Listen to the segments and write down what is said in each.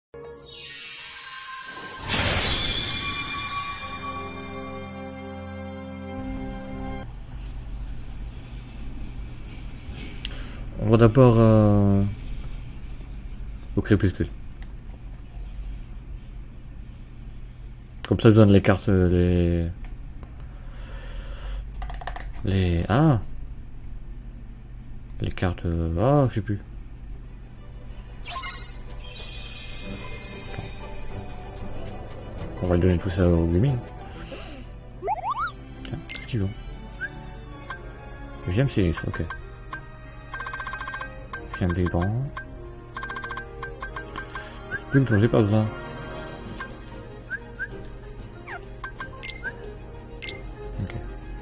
On va d'abord au crépuscule. Comme ça je donne les cartes, Ah, les cartes... Ah, je sais plus. On va donner tout ça au Gumi. Tiens, qu'est-ce qu'ils ont? J'aime sinistre, ok. J'aime vibrant. Plus dont j'ai pas besoin. Ok.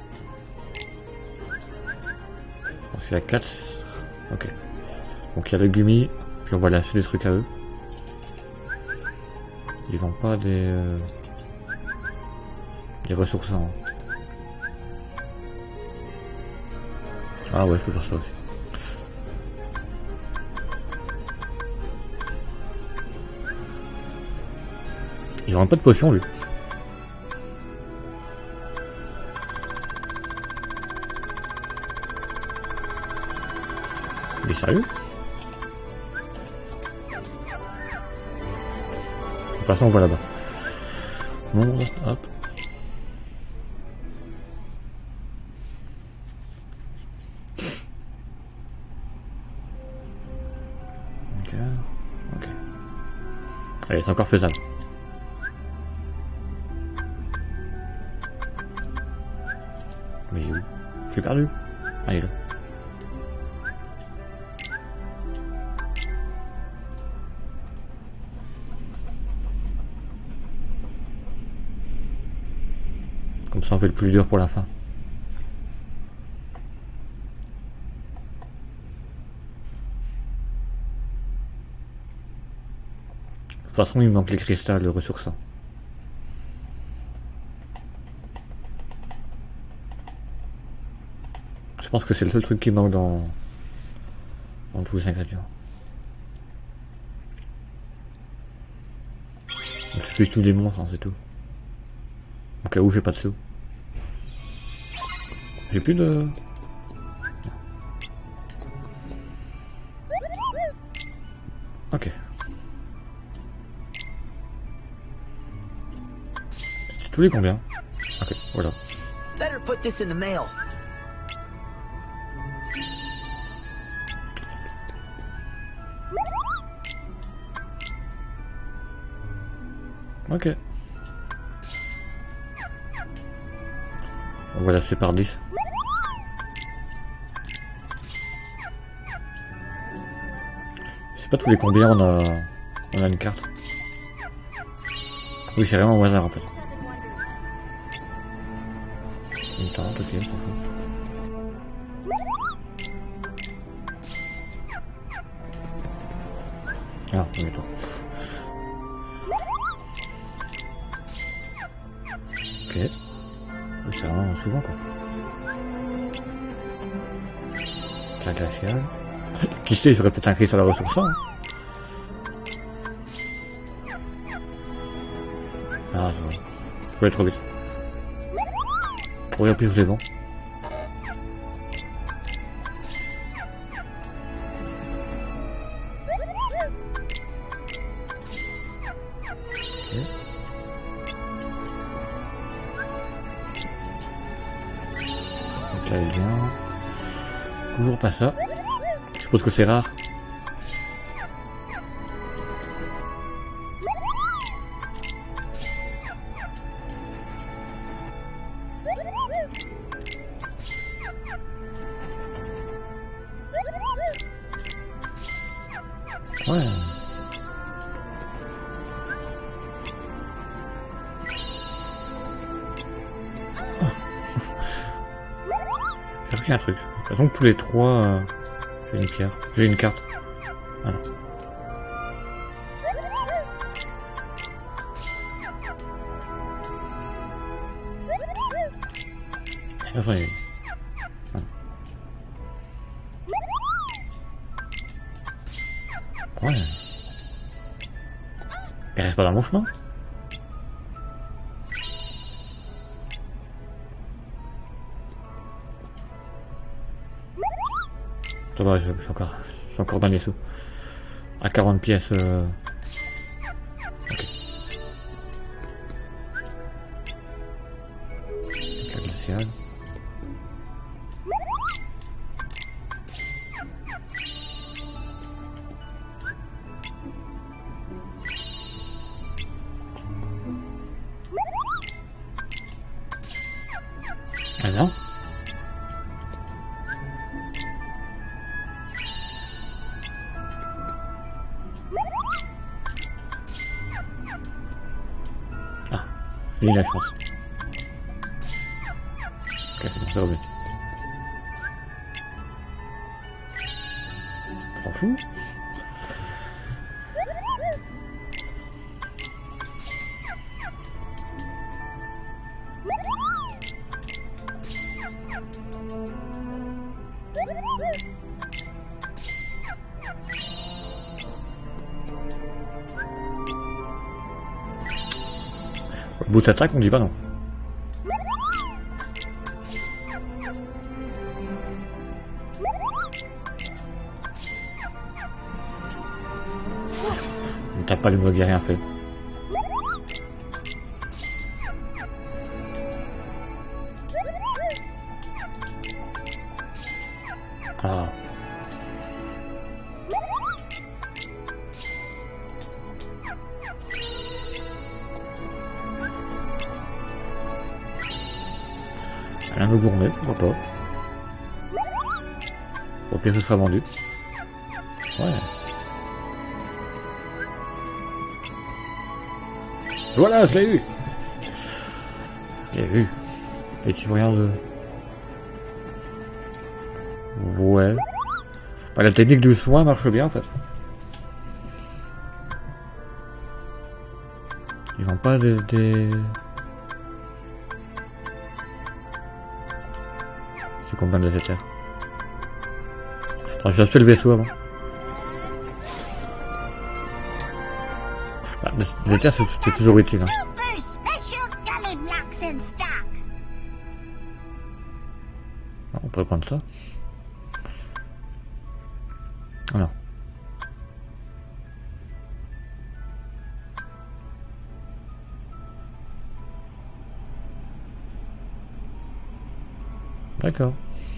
On fait la 4. Ok. Donc il y a le Gumi, puis on va lâcher des trucs à eux. Ils vendent pas des ressourçants. Ah ouais, je peux faire ça aussi. Ils vendent pas de potions lui. Mais sérieux? De toute façon on va là-bas. Bon, hop. Ok. Allez, c'est encore faisable. Mais où? Je suis perdu. Ah, il est là. Comme ça on fait le plus dur pour la fin. De toute façon il me manque les cristals, le ressourçant. Je pense que c'est le seul truc qui manque dans tous les ingrédients. Donc, je suis tous les monstres, hein, c'est tout. Au cas où j'ai pas de sous. J'ai plus de... Ok. C'est tous les combien? Ok, voilà. Better put this in the mail. Ok. On va lâcher par 10. Je sais pas tous les combien on a une carte. Oui, c'est vraiment au hasard en fait. Une tente, ok, je s'en fout. Ah, premier tour. Ok. Oui, c'est vraiment souvent quoi. La glaciale. Qui sait, j'aurais peut-être un cri sur la ressource. Hein. Ah, je vois. Faut aller trop vite. Oui, au pire, je les vends. Okay. Donc là, il vient. Toujours pas ça. Je suppose que c'est rare. Ouais. J'ai repris un truc. De toute façon, tous les trois, j'ai une pierre. J'ai une carte. Voilà. Enfin, voilà. Ouais. Il reste pas dans mon chemin. Ça va, je suis encore dans les sous. À 40 pièces. Ok. La glaciale. Ah non. Ah, j'ai eu la chance. Ok, c'est bon, ça revient. T'en fous? Bout attaque, on dit pas non. On tape pas le mug, y'a rien fait. Ah. Un mot gourmet, pourquoi pas. Au pire, ce sera vendu. Ouais. Voilà, je l'ai eu. Je l'ai eu. Et tu regardes... Ouais. Bah, la technique du soin marche bien, en fait. Ils vendent pas des... C'est combien de éthers? Attends, je vais acheter le vaisseau avant. Bah, les éthers, c'est toujours utile. Hein. Ah, on pourrait prendre ça. Ah non. D'accord.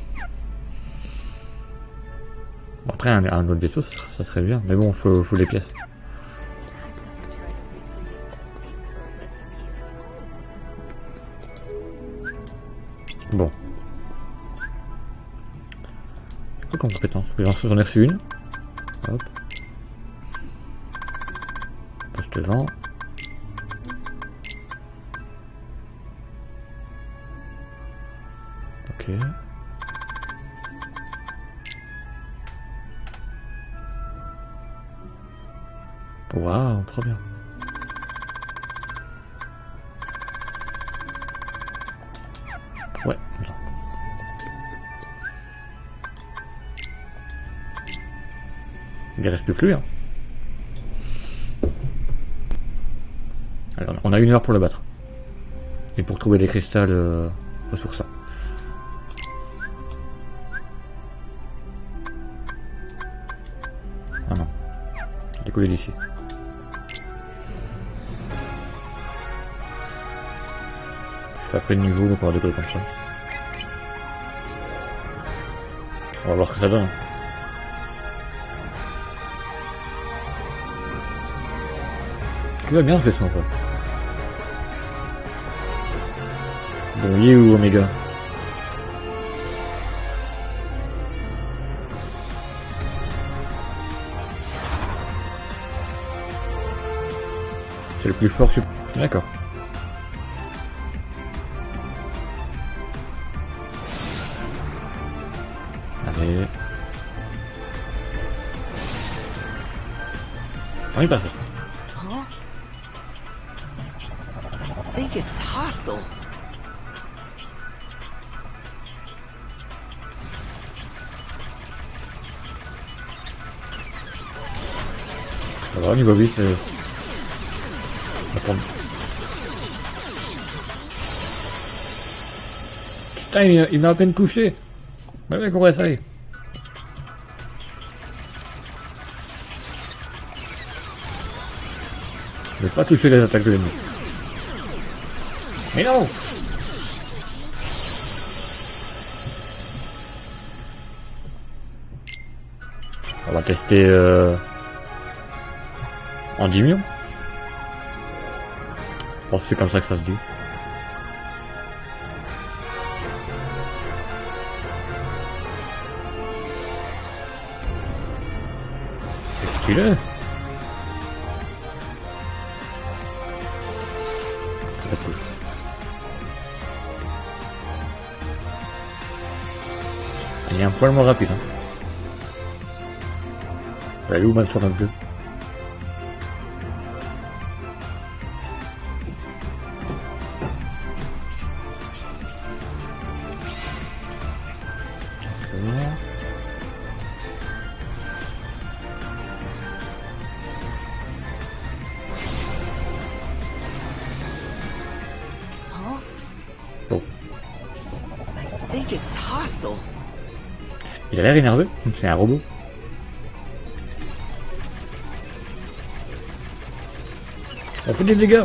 Bon, après, un autre vaisseau, ça serait bien. Mais bon, faut les pièces. Bon. Quoi comme compétence? J'en ai reçu une. Hop. Poste vent. Ok. Waouh, trop bien. Ouais, attends. Il reste plus que lui, hein. Alors, on a 1 heure pour le battre. Et pour trouver des cristals ressourçants. Ah non. Décoller d'ici. Après le niveau, on pourra décoller comme ça. On va voir ce que ça donne. Tout va bien ce vaisseau en fait. Bon, Yi ou Omega? C'est le plus fort super. D'accord. Allez. On y passe. Huh? I think it's hostile. Alors, niveau 8, Attends. Putain, il m'a à peine touché. Mais mec, on essaye. Je vais pas toucher les attaques de l'ennemi. Mais non! On va tester Endymion. Je pense que c'est comme ça que ça se dit. C'est stylé. C'est cool. Il est un poil moins rapide. Hein. Elle est où ma tour un peu? Huh? I think it's hostile. Il a l'air énervé, c'est un robot. On fait des dégâts.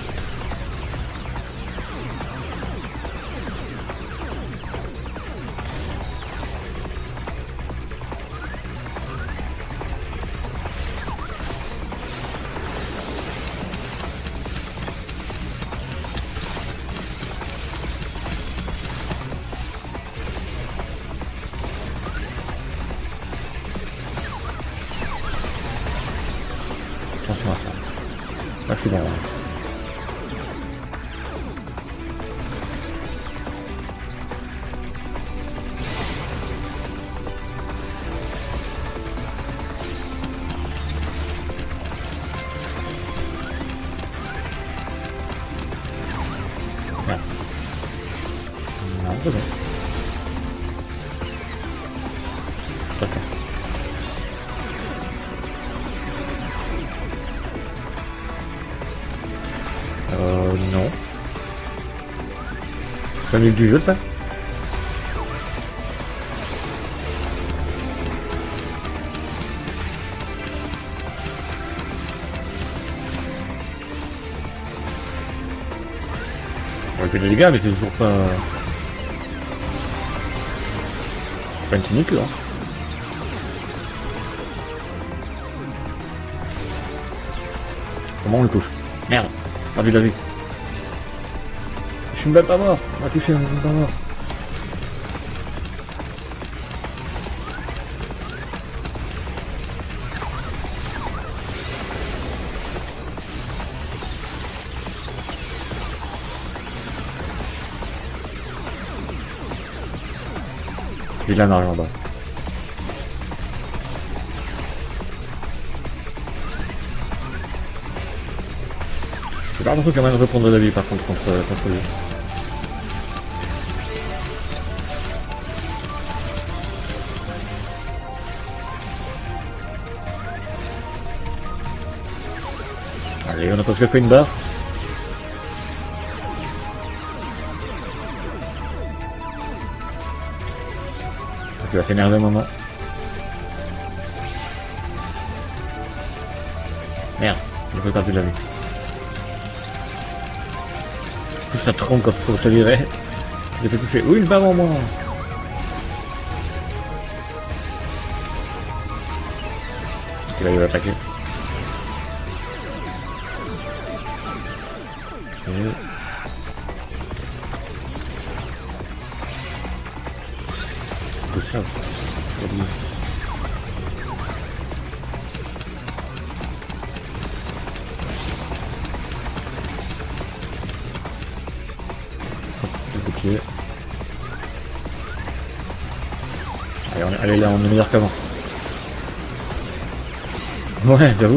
Attention à ça. Là c'est bon. Voilà. Non, c'est bon. D'accord. Non. C'est un livre du jeu, ça? On fait des dégâts, mais c'est toujours pas... C'est pas une sinicure, hein. Comment on le touche? Merde, perdu la vie. Je suis même pas mort, on m'a touché, on est même pas mort. Il en arrive en bas. C'est pas l'impression quand même de reprendre de la vie par contre contre lui. Allez, on a presque fait une barre. Tu vas s'énerver un moment. Merde, j'ai perdu de la vie. Ça trompe comme ça, je te dirais. J'ai fait toucher. Oui, une barre en moins. Il va y attaquer. Tout ça. Ok. Allez, là, on est meilleur qu'avant. Ouais, j'avoue.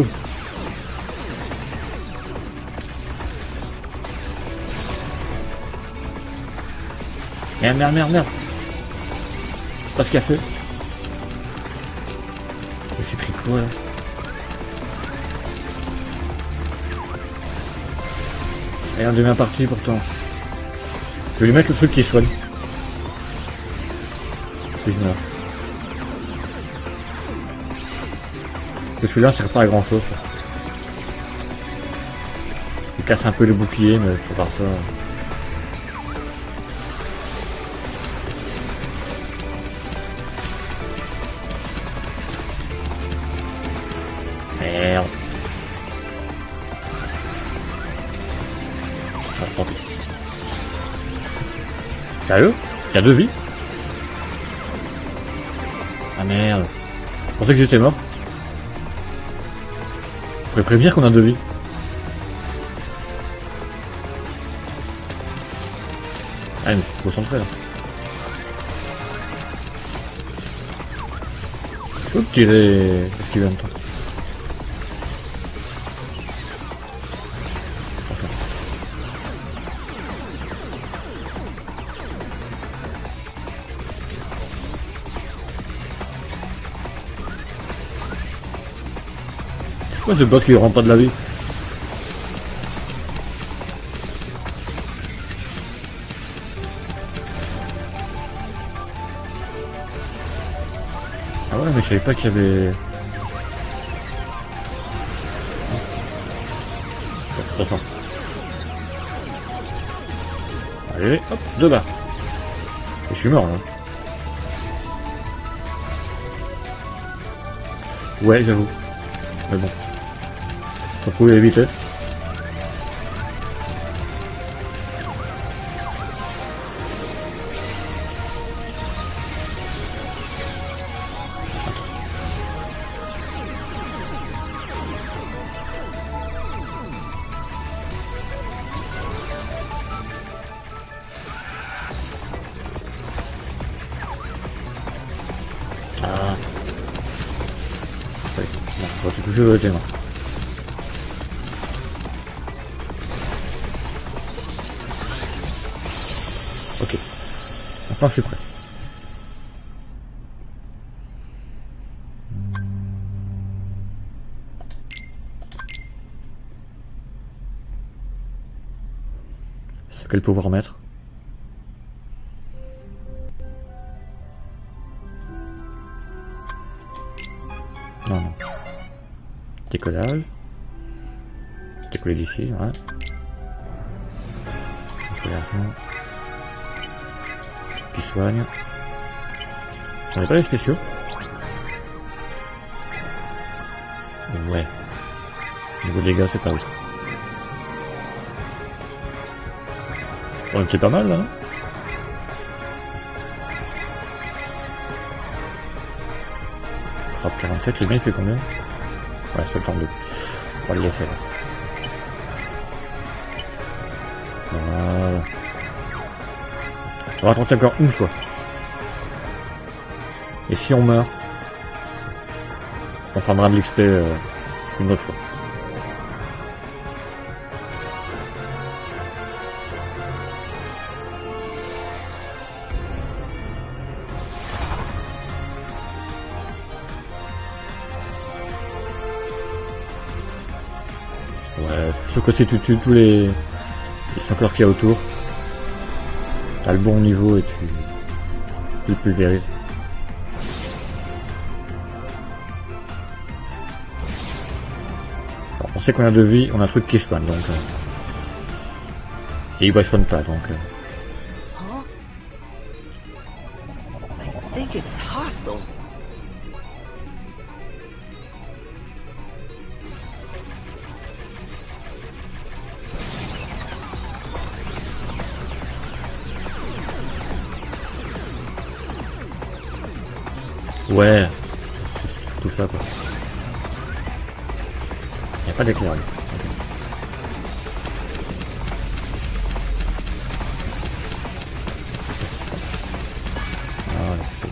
Merde. Pas ce qu'il a fait. Je suis pris quoi là? Et un demi parti pourtant. Je vais lui mettre le truc qui soigne. Si je meurs. Parce que celui-là sert pas à grand chose. Il casse un peu le bouclier, mais c'est par ça. Merde. Ah, tant pis. Sérieux? Il y a 2 vies? Ah merde. Je pensais que j'étais mort. Vous pouvez prévenir qu'on a 2 vies. Ah mais faut concentrer là. Faut tirer ce qu'il vient de temps. Pourquoi ce boss qui rend pas de la vie? Ah ouais mais je savais pas qu'il y avait... Attends. Allez, hop, 2 barres. Et je suis mort là. Ouais j'avoue. Mais bon. Faut trouver l'éviter. Ah. Oui. Bon, faut se toucher le terrain. Ok. Maintenant je suis prêt. Quel pouvoir mettre? Non, non. Décollage. Décoller d'ici, ouais. Accélération. Qui soigne. On n'a pas les spéciaux? Ouais. Niveau dégâts, c'est pas ouf. On était pas mal là, non? Frappe 47, le bien il fait combien? Ouais, 72. On va le laisser là. Voilà. On va tenter encore une fois. Et si on meurt, on prendra de l'XP une autre fois. Ouais, sauf que si tu tues tous les 5 heures qu'il y a autour, t'as le bon niveau et tu le pulvérises. Bon, on sait qu'on a 2 vies, on a un truc qui spawn donc... et il ne spawn pas donc... Huh? I think it's hostile. Ouais, tout ça quoi. Il n'y a pas d'éclairage. Voilà, c'est bon.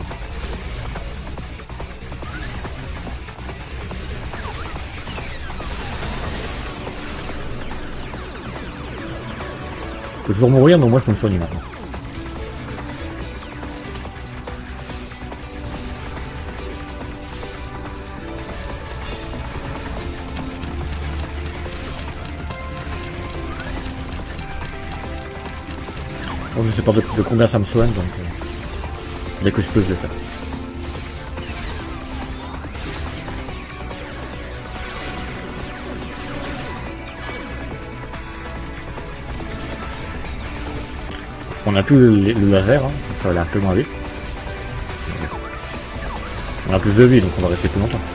Je peux toujours mourir, donc moi je peux me soigner maintenant. Bon, je sais pas de combien ça me soigne, donc dès que je peux, je le fais. On a plus le laser, hein, donc ça va aller un peu moins vite. On a plus de vie, donc on va rester plus longtemps.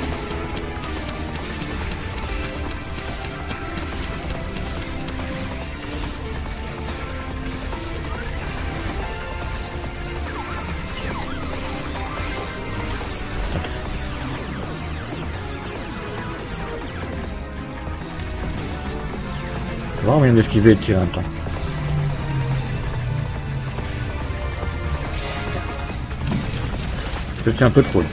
On va avoir moyen d'esquiver et de tirer en même temps. Je tiens un peu trop là.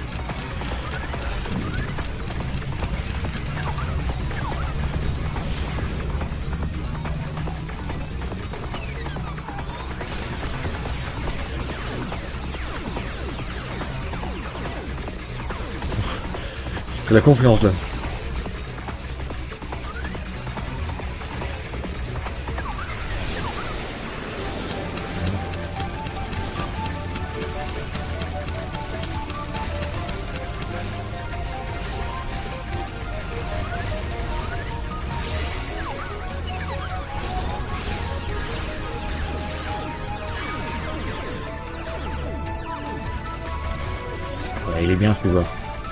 C'est la confiance là. Ouais, il est bien ce pouvoir.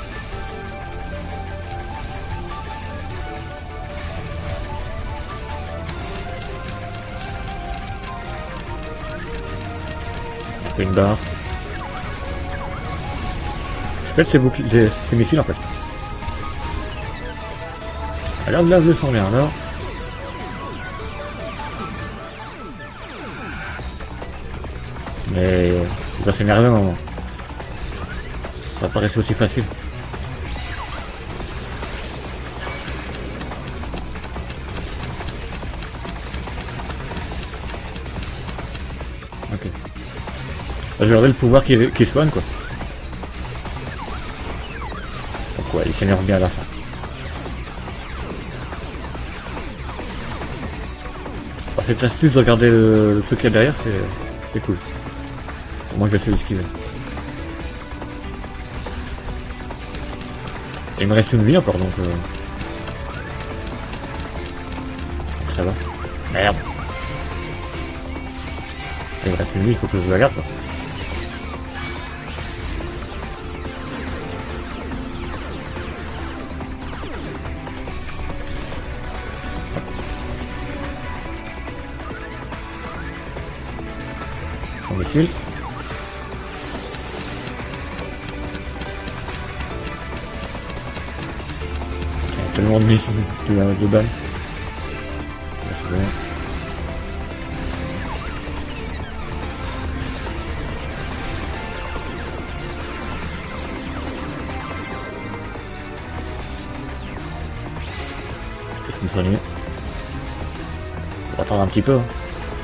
On fait une barre. Je pète ces missiles en fait. Alors là je le sens bien alors. Mais il va s'énerver un moment. Ça paraissait aussi facile. Ok. Là, je vais regarder le pouvoir qui soigne quoi. Donc ouais, il s'énerve bien à la fin. Cette astuce de regarder le truc qu'il y a derrière, c'est cool. Moi je vais essayer d'esquiver. Il me reste une vie encore donc ça va. Merde. Il me reste une vie, il faut que je la garde quoi. Mon missile. Tellement de missiles de balles. C'est bon. Je vais me soigner. On va attendre un petit peu. Hein.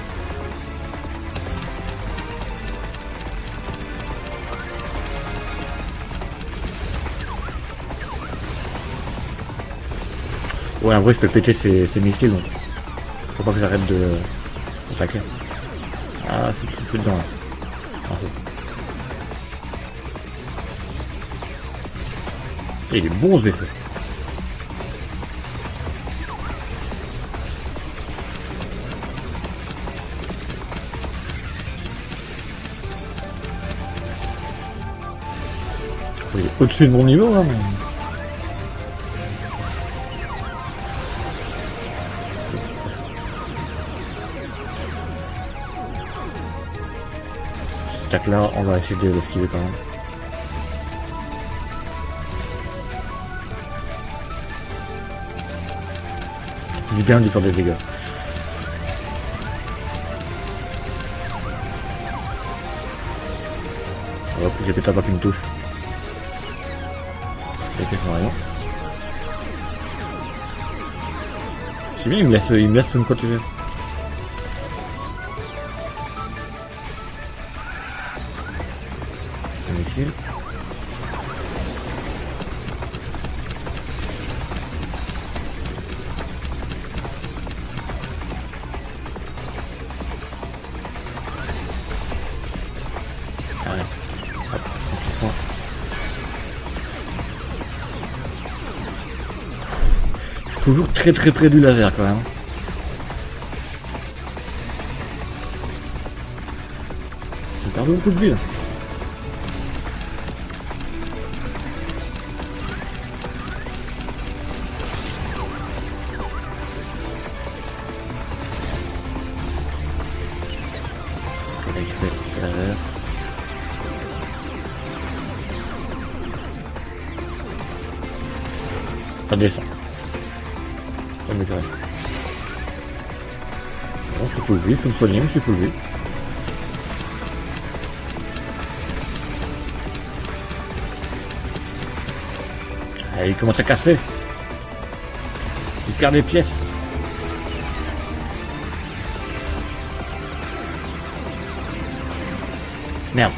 Ouais, en vrai, je peux péter ces missiles, donc faut pas que j'arrête de attaquer. Ah, c'est dedans là. Il est bon ce effet. Il est au-dessus de mon niveau là. Tac là, on va essayer de l'esquiver quand même. C'est bien de faire des dégâts. Hop, j'ai pété pas qu'une touche. Ok, c'est rien. C'est bien, il me laisse me protéger. Missile. toujours très très près du laser quand même. J'ai perdu beaucoup de vie là. Là, il fait laser. Ça descend. Ça me dirait. Bon, je suis full vie, faut me soigner, mais je suis full vie. Ah, il commence à casser. Il perd des pièces. Merde.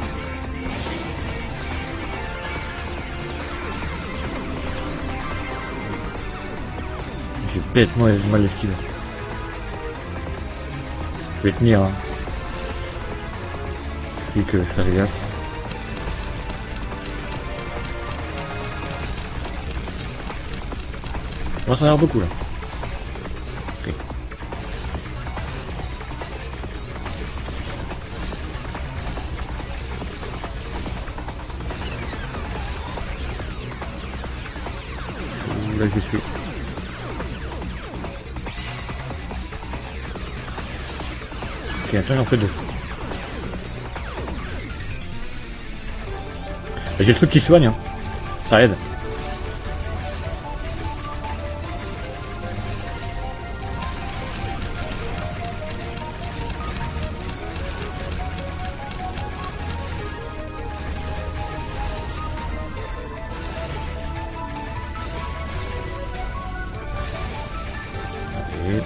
J'ai bêtement mal esquivé. Je vais tenir, hein. Puis que je fasse gaffe. On va s'en avoir beaucoup là. Ok. Là je suis. Ok, attends, j'en fais deux. J'ai le truc qui soigne, hein. Ça aide. Allez.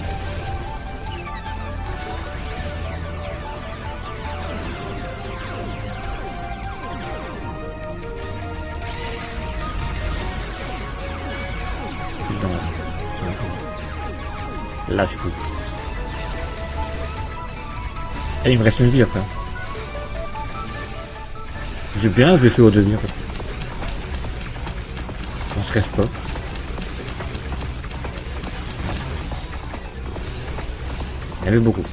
Là, je peux. Et il me reste une vie après. J'ai bien fait au début en fait. On se reste pas. Il y avait beaucoup.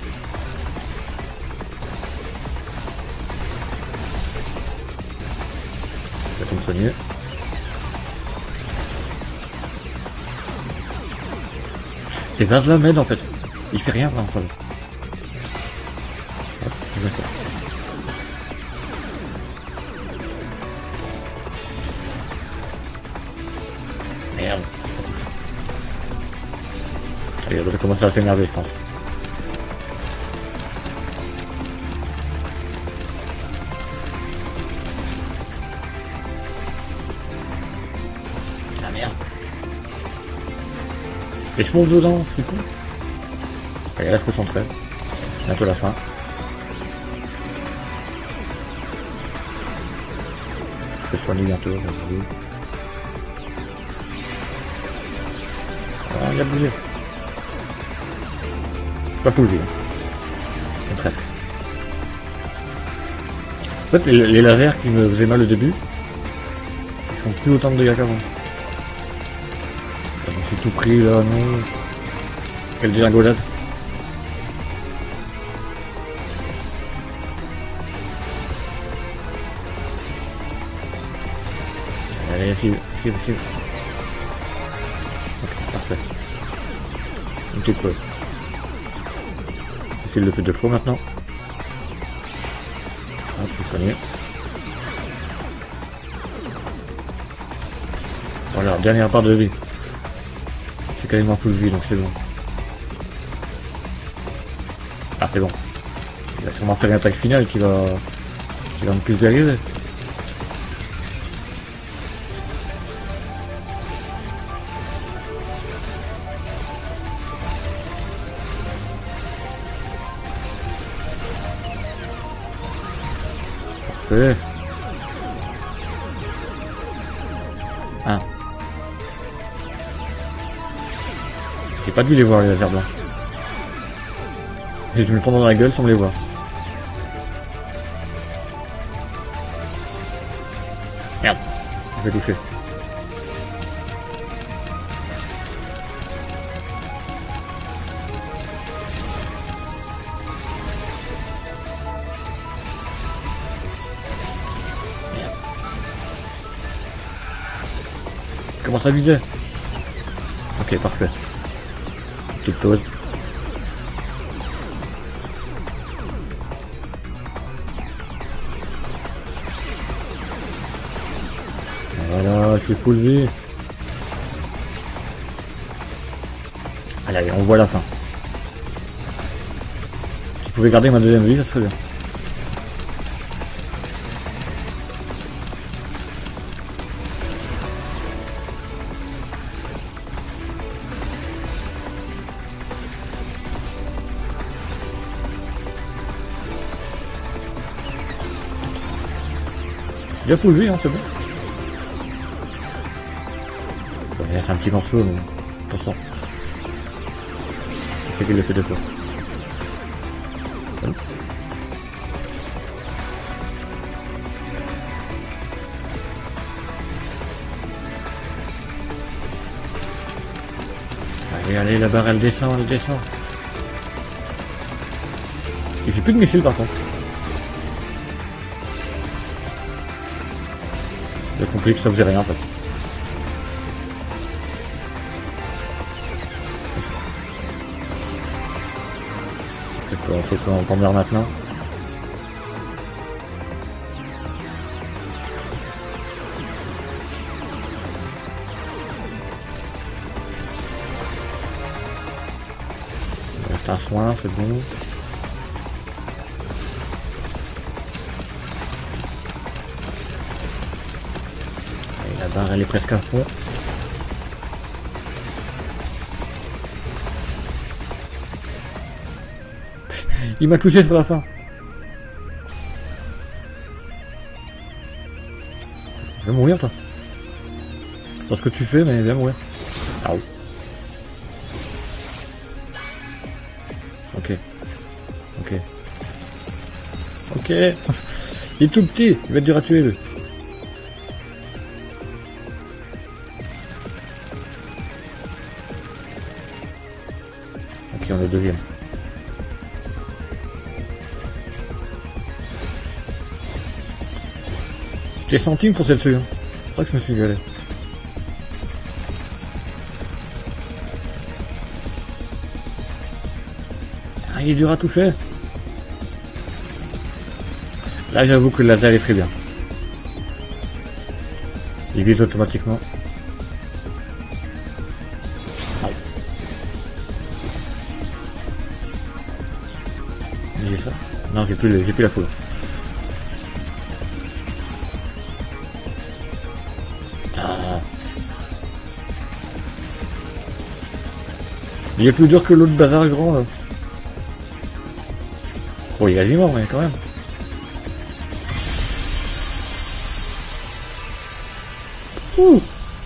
Ça tombe soigner. C'est Vaz la m'aide en fait. Il fait rien vraiment. Hop, je vais faire. Merde. Allez, on va commencer à s'énerver je pense. Ah merde. Et je monte dedans, c'est con. Allez, reste concentré. Bientôt la fin. Je vais soigner bientôt, vas-y. Ah, il a bougé. Pas full vie. C'est presque. En fait, les lasers qui me faisaient mal au début, ils font plus autant de dégâts qu'avant. Je me suis tout pris là, non. Quelle dégringolade. Allez, suive. Ok, parfait. Une petite pause. J'essaie de le faire deux fois maintenant. Hop, je vais soigner. Voilà, dernière part de vie. C'est quasiment full vie, donc c'est bon. Ah, c'est bon. Il va sûrement faire une attaque finale qui va me pulvériser. Parfait. Ah. J'ai pas dû les voir les lasers blancs. J'ai dû me le prendre dans la gueule sans les voir. Merde, je vais toucher. commence à viser. Ok, parfait. Petite pause. Voilà, je suis full vie. Allez, on voit la fin. Si je pouvais garder ma deuxième vie, ça serait bien. Il a full vie, hein, c'est bon. C'est un petit morceau, mais attention. C'est qu'il le fait deux fois. Allez, allez, la barre elle descend, elle descend. Il fait plus de missiles par contre. J'ai compris que ça faisait rien en fait. C'est quoi, on meurt maintenant. Il reste un soin, c'est bon. Et la barre elle est presque à fond. Il m'a touché sur la fin. Tu vas mourir toi. Je sais ce que tu fais mais viens mourir. Ah oui. Ok. Ok. Ok. Il est tout petit, il va être dur à tuer lui. Ok, on est deuxième. J'ai centimes pour celle-ci, hein. C'est vrai que je me suis galé. Ah, il est dur à toucher. Là, j'avoue que le laser est très bien. Il vise automatiquement. J'ai ça? Non, j'ai plus la foudre. Il est plus dur que l'autre bazar grand là. Oh, il est quasi mort mais quand même. Ouh.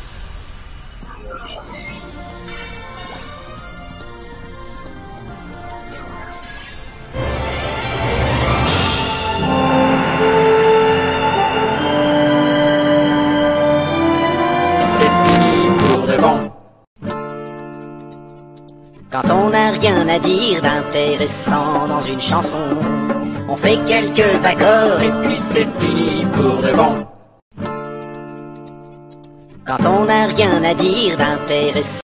Quand on n'a rien à dire d'intéressant dans une chanson, on fait quelques accords et puis c'est fini pour de bon. Quand on n'a rien à dire d'intéressant